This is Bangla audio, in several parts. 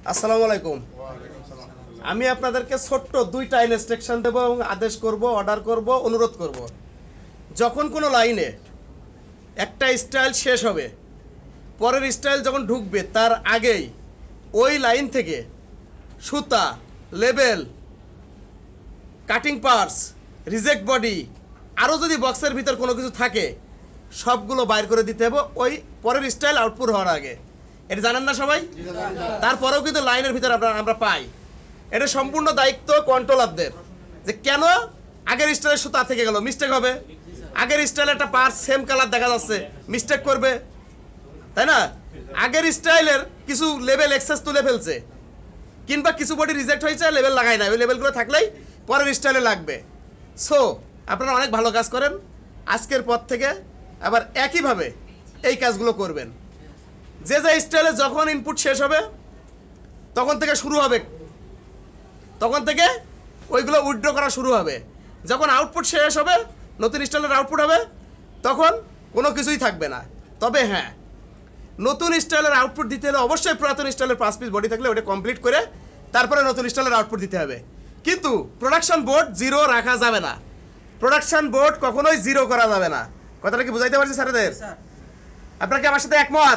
আসসালামু আলাইকুম। আমি আপনাদেরকে ছোট্ট দুইটা ইনস্ট্রাকশন দেব এবং আদেশ করব, অর্ডার করব, অনুরোধ করব। যখন কোনো লাইনে একটা স্টাইল শেষ হবে, পরের স্টাইল যখন ঢুকবে তার আগেই ওই লাইন থেকে সুতা, label, cutting parts, reject body, আরও যদি বক্সের ভিতর কোনো কিছু থাকে সবগুলো বাইর করে দিতে হবে ওই পরের স্টাইল আউটপুট হওয়ার আগে। এটা জানেন না সবাই? তারপরেও কিন্তু লাইনের ভিতরে আমরা পাই। এটা সম্পূর্ণ দায়িত্ব কন্ট্রোলারদের, যে কেন আগের স্টাইলের সুতা থেকে গেল, মিস্টেক হবে। আগের স্টাইলে একটা পার্ট সেম কালার দেখা যাচ্ছে, মিস্টেক করবে, তাই না? আগের স্টাইলের কিছু লেভেল এক্সেস তুলে ফেলছে, কিংবা কিছু বডি রিজেক্ট হয়েছে, লেভেল লাগায় না, ওই লেভেলগুলো থাকলেই পরের স্টাইলে লাগবে। সো আপনারা অনেক ভালো কাজ করেন, আজকের পর থেকে আবার একইভাবে এই কাজগুলো করবেন। যে যে স্টাইলে যখন ইনপুট শেষ হবে তখন থেকে শুরু হবে, তখন থেকে ওইগুলো উইথড্র করা শুরু হবে। যখন আউটপুট শেষ হবে, নতুন স্টাইলের আউটপুট হবে, তখন কোনো কিছুই থাকবে না। তবে হ্যাঁ, নতুন স্টাইলের আউটপুট দিতে হলে অবশ্যই পুরাতন স্টাইলের 5 পিস বডি থাকলে ওটা কমপ্লিট করে তারপরে নতুন স্টাইলের আউটপুট দিতে হবে। কিন্তু প্রোডাকশন বোর্ড জিরো রাখা যাবে না, প্রোডাকশন বোর্ড কখনোই জিরো করা যাবে না। কথাটা কি বুঝাইতে পারছি স্যারেদের? আপনারা কি আমার সাথে একমত?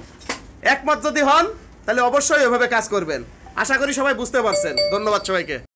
একমত যদি হন তাহলে অবশ্যই ওইভাবে কাজ করবেন। আশা করি সবাই বুঝতে পারছেন। ধন্যবাদ সবাইকে।